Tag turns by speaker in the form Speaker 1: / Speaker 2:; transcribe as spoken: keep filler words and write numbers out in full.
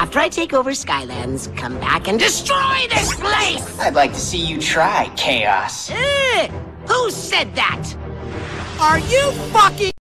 Speaker 1: After I take over Skylands, come back and destroy this place!
Speaker 2: I'd like to see you try, Chaos.
Speaker 1: Ugh! Who said that?
Speaker 3: Are you fucking